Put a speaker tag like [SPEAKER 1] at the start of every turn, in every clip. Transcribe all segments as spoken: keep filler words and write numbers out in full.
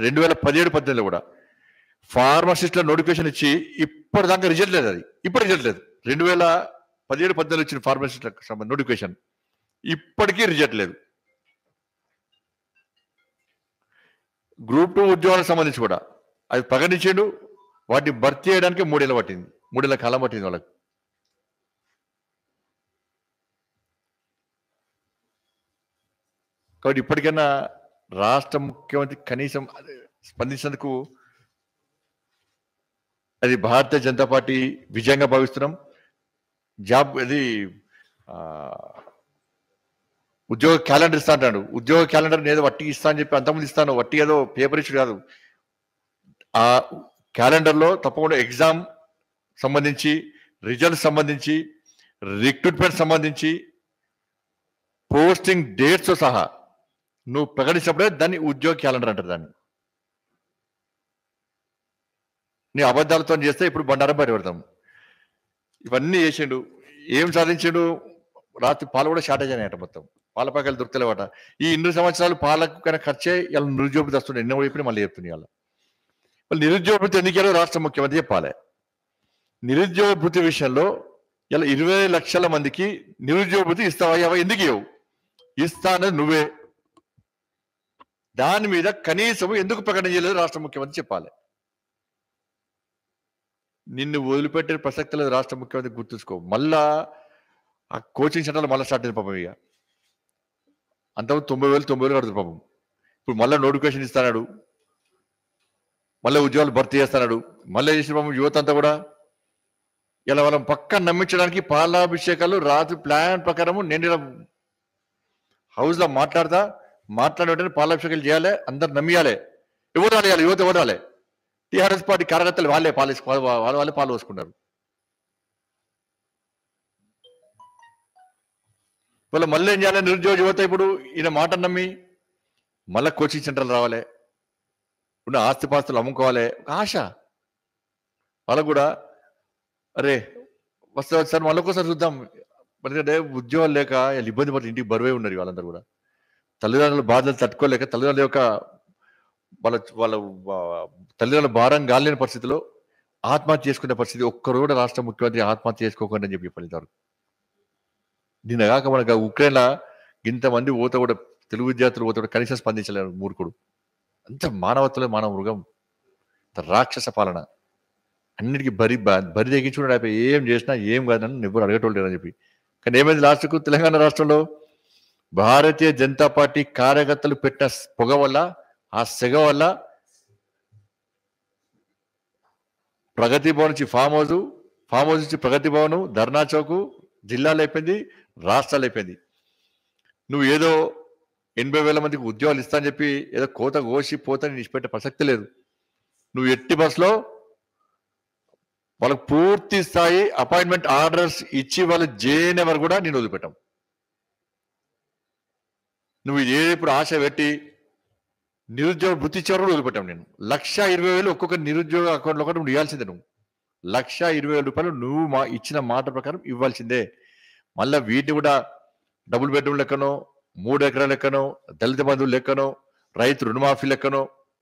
[SPEAKER 1] రెండు వేల పదిహేడు పద్దెనిమిదిలో కూడా ఫార్మసిస్ట్ల నోటిఫికేషన్ ఇచ్చి ఇప్పటిదాకా రిజల్ట్ లేదు. అది ఇప్పుడు రిజల్ట్ లేదు. రెండు వేల పదిహేడు పద్దెనిమిది ఇచ్చిన ఫార్మసిస్ట్లకు సంబంధించిన నోటిఫికేషన్ ఇప్పటికీ రిజల్ట్ లేదు. గ్రూప్ టూ ఉద్యోగాలకు సంబంధించి కూడా అది ప్రకటించాడు. వాటిని భర్తీ చేయడానికి మూడేళ్ళు పట్టింది, మూడేళ్ల కాలం పట్టింది వాళ్ళకి. కాబట్టి ఇప్పటికైనా రాష్ట్ర ముఖ్యమంత్రి కనీసం స్పందించేందుకు అది భారతీయ జనతా పార్టీ విజయంగా భావిస్తున్నాం. జాబ్ అది ఉద్యోగ క్యాలెండర్ ఇస్తా అంటాడు. ఉద్యోగ క్యాలెండర్ ఏదో వట్టి ఇస్తా అని చెప్పి అంతకుముందు ఇస్తాను, వట్టి ఏదో పేపర్ ఇచ్చుడు కాదు. ఆ క్యాలెండర్లో తప్పకుండా ఎగ్జామ్ సంబంధించి, రిజల్ట్ సంబంధించి, రిక్రూట్మెంట్ సంబంధించి, పోస్టింగ్ డేట్స్ సహా నువ్వు ప్రకటించినప్పుడే దాన్ని ఉద్యోగ క్యాలెండర్ అంటారు. దాన్ని నీ అబద్ధాలతో చేస్తే ఇప్పుడు బండారం బయట పెడతాం. ఇవన్నీ చేసిండు. ఏం సాధించాడు? రాత్రి పాలు కూడా షార్టేజ్ అయినాయట. మొత్తం పాల ప్యాకెట్లు దొరుకుతలేవట. ఈ ఇన్ని సంవత్సరాలు పాలకు కన్నా ఖర్చే ఇలా నిరుద్యోగ వస్తుండే. ఎన్నో చెప్పి మళ్ళీ చెప్తుంది. ఇలా మళ్ళీ నిరుద్యోగ భృతి ఎందుకు రాష్ట్ర ముఖ్యమంత్రి చెప్పాలి. నిరుద్యోగ భృతి విషయంలో ఇలా ఇరవై లక్షల మందికి నిరుద్యోగ భృతి ఇస్తావా? ఎందుకు ఇవ్వవు? ఇస్తా అనేది నువ్వే. దాని మీద కనీసం ఎందుకు ప్రకటన చేయలేదు రాష్ట్ర ముఖ్యమంత్రి చెప్పాలి. నిన్ను వదిలిపెట్టే ప్రసక్తి లేదు రాష్ట్ర ముఖ్యమంత్రి, గుర్తుంచుకో. మళ్ళా ఆ కోచింగ్ సెంటర్లో మళ్ళీ స్టార్ట్ అయింది పాపం. ఇక అంతకు తొంభై వేలు తొంభై వేలు కడుతుంది పాపం. ఇప్పుడు మళ్ళీ నోటిఫికేషన్ ఇస్తాడు, మళ్ళీ ఉద్యోగాలు భర్తీ చేస్తాడు. మళ్ళీ చేసిన పాపం యువత అంతా కూడా ఇలా వాళ్ళని పక్కన నమ్మించడానికి పాలాభిషేకాలు రాత్రి ప్లాన్ ప్రకారము నేను ఇలా హౌస్లో మాట్లాడతా మాట్లాడే వెంటనే పాలాభిషేకాలు చేయాలి, అందరు నమ్మియాలి. ఎవరు రాలేయాలి? యువత ఎవరు రాలే? టీఆర్ఎస్ పార్టీ కార్యకర్తలు వాళ్ళే పాలు వాళ్ళ వాళ్ళే పాలు పోసుకున్నారు. వాళ్ళ మళ్ళీ ఏం చేయాలి? నిరుద్యోగ యువత ఇప్పుడు ఈయన మాట నమ్మి మళ్ళీ కోచింగ్ సెంటర్లు రావాలి, ఉన్న ఆస్తిపాస్తులు అమ్ముకోవాలి. ఆశ వాళ్ళకు కూడా. అరే వస్తే సార్ మళ్ళీ ఒకసారి చూద్దాం. ఎందుకంటే ఉద్యోగాలు లేక వీళ్ళు ఇబ్బంది పడుతుంది. ఇంటికి బరువే ఉన్నారు వాళ్ళందరూ కూడా. తల్లిదండ్రుల బాధలు తట్టుకోలేక, తల్లిదండ్రుల యొక్క వాళ్ళ వాళ్ళ తల్లిదండ్రుల భారం గాలేని పరిస్థితిలో ఆత్మహత్య చేసుకునే పరిస్థితి. ఒక్కరు కూడా రాష్ట్ర ముఖ్యమంత్రి ఆత్మహత్య చేసుకోకండి అని చెప్పి ఫలితారు. దీని కాక మనకు ఉక్రెయిన్లో ఇంతమంది ఓత కూడా తెలుగు విద్యార్థులు ఓత కూడా కనీసం స్పందించలేరు. మూర్ఖుడు. అంత మానవత్వలే మానవ మృగం. రాక్షస పాలన. అన్నిటికీ బరి బరి తెగించుకున్నాడు. అయిపోయి ఏం చేసినా ఏం కాదని ఎవరు అడగటోళ్ళు అని చెప్పి. కానీ ఏమైంది లాస్ట్కు? తెలంగాణ రాష్ట్రంలో భారతీయ జనతా పార్టీ కార్యకర్తలు పెట్టిన పొగ వల్ల, ఆ సెగ వల్ల ప్రగతి భవన్ నుంచి ఫామ్ హౌస్, ఫామ్ హౌస్ నుంచి ప్రగతి భవన్, ధర్నా చౌక్ జిల్లాలో అయిపోయింది, రాష్ట్రాలు అయిపోయింది. నువ్వు ఏదో ఎనభై వేల మందికి ఉద్యోగాలు ఇస్తా అని చెప్పి ఏదో కోత కోసి పోతని నిష్పెట్టే ప్రసక్తి లేదు. నువ్వు ఎట్టి బస్సులో వాళ్ళకు పూర్తి స్థాయి అపాయింట్మెంట్ ఆర్డర్స్ ఇచ్చి వాళ్ళు జైన్ ఎవరు కూడా నేను వదిలిపెట్టాం. నువ్వు ఏ ఇప్పుడు ఆశ పెట్టి నిరుద్యోగ వృత్తి ఇచ్చేవారు కూడా వదిలిపెట్టాం. నేను లక్ష ఇరవై వేలు ఒక్కొక్క నిరుద్యోగ అకౌంట్లో కూడా నువ్వు ఇవ్వాల్సిందే. నువ్వు లక్ష ఇరవై వేల రూపాయలు నువ్వు మా ఇచ్చిన మాట ప్రకారం ఇవ్వాల్సిందే. మళ్ళీ వీటిని కూడా డబుల్ బెడ్రూమ్ లెక్కనో, మూడు ఎకరాల లెక్కనో, దళిత బంధువులు లెక్కనో, రైతు రుణమాఫీ లెక్కనో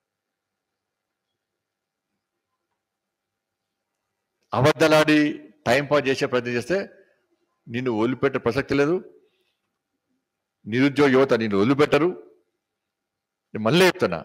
[SPEAKER 1] అబద్ధాలాడి టైంపాస్ చేసే ప్రయత్నం చేస్తే నిన్ను వదిలిపెట్టే ప్రసక్తి లేదు. నిరుద్యోగ యువత నిన్ను వదిలిపెట్టరు. మళ్ళీ చెప్తున్నా,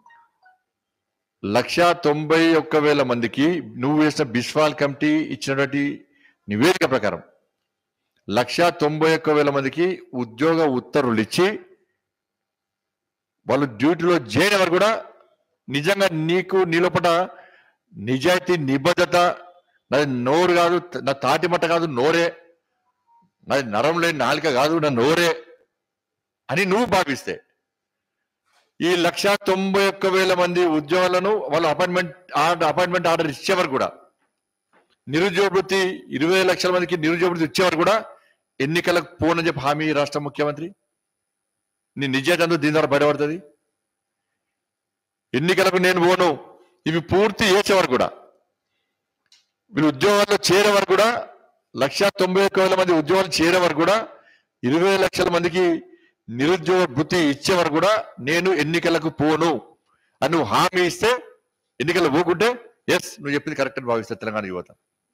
[SPEAKER 1] లక్ష తొంభై ఒక్క వేల మందికి నువ్వు వేసిన బిస్వాల్ కమిటీ ఇచ్చినటువంటి నివేదిక ప్రకారం లక్ష తొంభై ఒక్క వేల మందికి ఉద్యోగ ఉత్తర్వులు ఇచ్చి వాళ్ళు డ్యూటీలో చేయని వారు కూడా నిజంగా నీకు నీలోపట నిజాయితీ నిబద్ధత, నాది నోరు కాదు, నా తాటి మట్ట కాదు నోరే, నాది నరం లేని నాలిక కాదు నా నోరే అని నువ్వు భావిస్తే ఈ లక్ష తొంభై ఒక్క వేల మంది ఉద్యోగాలను వాళ్ళు అపాయింట్మెంట్ ఆర్డర్ అపాయింట్మెంట్ ఆర్డర్ ఇచ్చేవారు కూడా, నిరుద్యోగ వృత్తి ఇరవై లక్షల మందికి నిరుద్యోగ వృత్తి ఇచ్చేవారు కూడా ఎన్నికలకు పోనని చెప్పి హామీ రాష్ట్ర ముఖ్యమంత్రి. నీ నిజాయితీ అందుకు దీని ద్వారా బయటపడుతుంది. ఎన్నికలకు నేను పోను ఇవి పూర్తి చేసేవారు కూడా, వీళ్ళు ఉద్యోగాల్లో చేరే వరకు కూడా లక్ష తొంభై ఒక్క వేల మంది ఉద్యోగాలు చేరే వరకు కూడా ఇరవై లక్షల మందికి నిరుద్యోగ వృత్తి ఇచ్చేవారు కూడా నేను ఎన్నికలకు పోను అని నువ్వు హామీ ఇస్తే ఎన్నికల్లో పోకుంటే ఎస్ నువ్వు చెప్పింది కరెక్ట్ అని భావిస్తా తెలంగాణ యువత.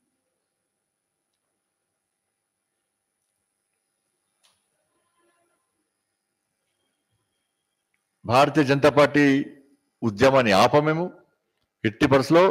[SPEAKER 1] భారతీయ జనతా పార్టీ ఉద్యమాన్ని ఆపమేము. ఎట్టి పరిస్థితిలో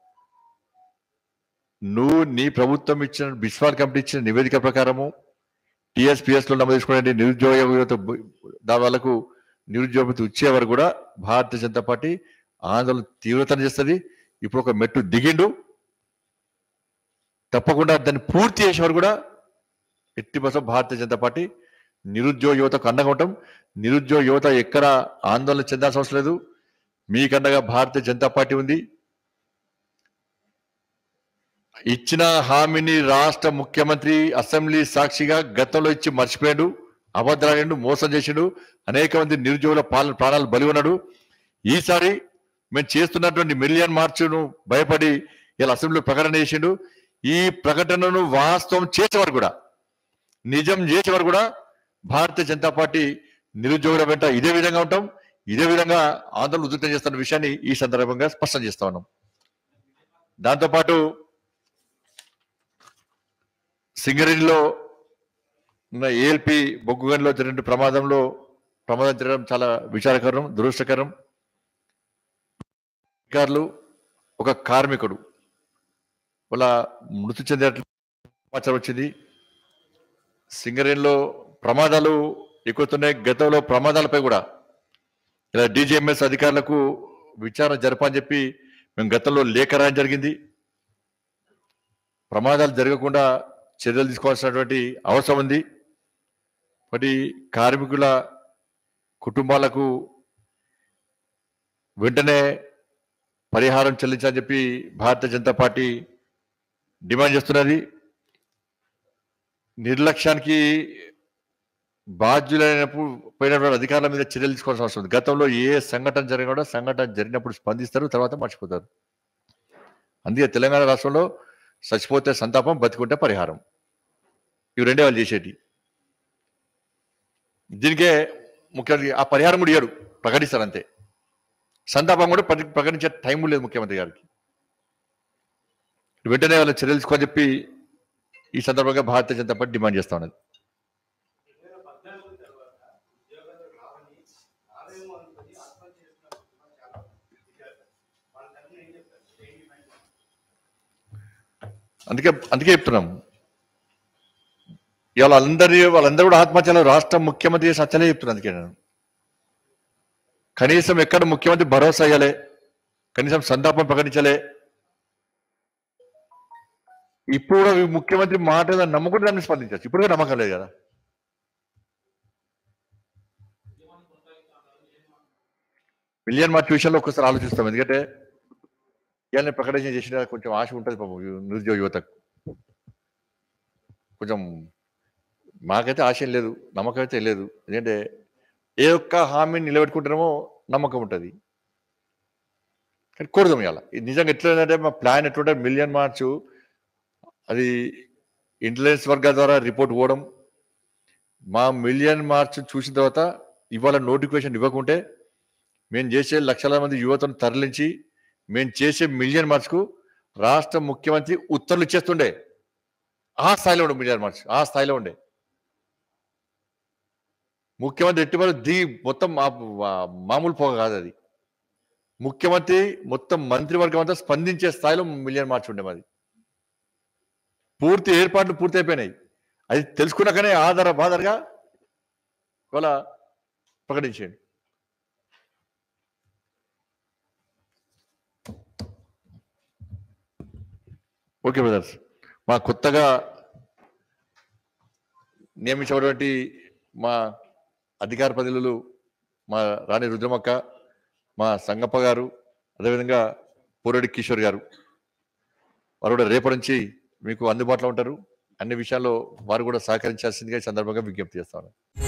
[SPEAKER 1] నువ్వు నీ ప్రభుత్వం ఇచ్చిన బిస్వాల్ కమిటీ ఇచ్చిన నివేదిక ప్రకారము టీఎస్పీఎస్ లో నమోదుకునే నిరుద్యోగ యువత దాని వాళ్ళకు నిరుద్యోగత వచ్చే వరకు కూడా భారతీయ జనతా పార్టీ ఆందోళన తీవ్రతరం చేస్తుంది. ఇప్పుడు ఒక మెట్టు దిగిండు, తప్పకుండా దాన్ని పూర్తి చేసే వరకు కూడా ఎట్టి పరిస్థితుల్లో భారతీయ జనతా పార్టీ నిరుద్యోగ యువతకు అండగా ఉంటాం. నిరుద్యోగ యువత ఎక్కడ ఆందోళన చెందాల్సిన అవసరం లేదు, మీకండగా భారతీయ జనతా పార్టీ ఉంది. ఇచ్చిన హామీని రాష్ట్ర ముఖ్యమంత్రి అసెంబ్లీ సాక్షిగా గతంలో ఇచ్చి మర్చిపోయాడు, అబద్ధాడు, మోసం చేసిండు, అనేక మంది నిరుద్యోగుల పాలన ప్రాణాలు బలి ఉన్నాడు. ఈసారి మేము చేస్తున్నటువంటి మిలియన్ మార్చును భయపడి ఇలా అసెంబ్లీలో ప్రకటన చేసిండు. ఈ ప్రకటనను వాస్తవం చేసేవారు కూడా, నిజం చేసేవారు కూడా భారతీయ జనతా పార్టీ నిరుద్యోగుల వెంట ఇదే విధంగా ఉంటాం, ఇదే విధంగా ఆందోళన ఉధృతం చేస్తున్న విషయాన్ని ఈ సందర్భంగా స్పష్టం చేస్తా ఉన్నాం. దాంతోపాటు సింగరేణిలో ఉన్న ఏఎల్పి బొగ్గుగనిలో జరిగిన ప్రమాదంలో ప్రమాదం జరగడం చాలా విచారకరం, దురదృష్టకరం. అధికారులు ఒక కార్మికుడు వాళ్ళ మృతి చెందినట్లు సమాచారం వచ్చింది. సింగరేణిలో ప్రమాదాలు ఎక్కుతున్నాయి. గతంలో ప్రమాదాలపై కూడా ఇలా డీజీఎంఎస్ అధికారులకు విచారణ జరపని చెప్పి మేము గతంలో లేఖ రాయడం జరిగింది. ప్రమాదాలు జరగకుండా చర్యలు తీసుకోవాల్సినటువంటి అవసరం ఉంది. మరి కార్మికుల కుటుంబాలకు వెంటనే పరిహారం చెల్లించాలని చెప్పి భారతీయ జనతా పార్టీ డిమాండ్ చేస్తున్నది. నిర్లక్ష్యానికి బాధ్యులైనప్పుడు పోయినటువంటి అధికారుల మీద చర్యలు తీసుకోవాల్సిన అవసరం ఉంది. గతంలో ఏ సంఘటన జరిగినా కూడా సంఘటన జరిగినప్పుడు స్పందిస్తారు, తర్వాత మర్చిపోతారు. అందుకే తెలంగాణ రాష్ట్రంలో చచ్చిపోతే సంతాపం, బతికుంటే పరిహారం, ఇవి రెండే వాళ్ళు చేసేటి. దీనికే ముఖ్యమంత్రి ఆ పరిహారం కూడా ఇయ్యడు, ప్రకటిస్తారు అంతే. సంతాపం కూడా ప్రకటించే టైం లేదు ముఖ్యమంత్రి గారికి. వెంటనే వాళ్ళ చర్యలు తీసుకోని చెప్పి ఈ సందర్భంగా భారతీయ జనతా పార్టీ డిమాండ్ చేస్తా ఉన్నది. అందుకే అందుకే చెప్తున్నాం, ఇవాళ అందరి వాళ్ళందరూ కూడా ఆత్మహత్యలు రాష్ట్ర ముఖ్యమంత్రి సత్యలే చెప్తున్నారు. అందుకే నేను కనీసం ఎక్కడ ముఖ్యమంత్రి భరోసా అయ్యలే, కనీసం సంతాపం ప్రకటించలే. ఇప్పుడు కూడా ముఖ్యమంత్రి మాట నమ్మకుండా దాన్ని స్పందించచ్చు, ఇప్పుడు కూడా నమ్మకం లేదు కదా. మిలియన్ మార్చ్ విషయంలో ఒక్కసారి ఆలోచిస్తాం. ఎందుకంటే ఇవాళ ప్రకటన చేసిన కొంచెం ఆశ ఉంటుంది పాపం నిరుద్యోగ యువతకు. కొంచెం మాకైతే ఆశ లేదు, నమ్మకం అయితే లేదు. ఎందుకంటే ఏ ఒక్క హామీని నిలబెట్టుకుంటున్నామో నమ్మకం ఉంటుంది. కానీ కూడదాం ఇవాళ నిజంగా ఎట్లంటే మా ప్లాన్ ఎట్లుంటే మిలియన్ మార్చు అది ఇంటెలిజెన్స్ వర్గాల ద్వారా రిపోర్ట్ పోవడం, మా మిలియన్ మార్చ్ చూసిన తర్వాత ఇవాళ నోటిఫికేషన్ ఇవ్వకుంటే మేము చేసే లక్షల మంది యువతను తరలించి మేము చేసే మిలియన్ మార్చ్కు రాష్ట్ర ముఖ్యమంత్రి ఉత్తర్వులు ఇచ్చేస్తుండే. ఆ స్థాయిలో ఉండే మిలియన్ మార్చ్, ఆ స్థాయిలో ఉండే ముఖ్యమంత్రి ఎట్టి దిగి మొత్తం మామూలు పోగ కాదు అది. ముఖ్యమంత్రి మొత్తం మంత్రివర్గం అంతా స్పందించే స్థాయిలో మిలియన్ మార్చ్ ఉండే మాది. పూర్తి ఏర్పాట్లు పూర్తి అయిపోయినాయి. అది తెలుసుకున్నాకనే ఆధార బాధారుగా ఇవాళ ప్రకటించండి. ఓకే బ్రదర్స్, మా కొత్తగా నియమించినటువంటి మా అధికార ప్రతినిధులు మా రాణి రుద్రమక్క, మా సంగప్ప గారు, అదేవిధంగా పోరెడ్డి కిషోర్ గారు, వారు కూడా రేపటి నుంచి మీకు అందుబాటులో ఉంటారు. అన్ని విషయాల్లో వారు కూడా సహకరించాల్సిందిగా ఈ సందర్భంగా విజ్ఞప్తి చేస్తాను.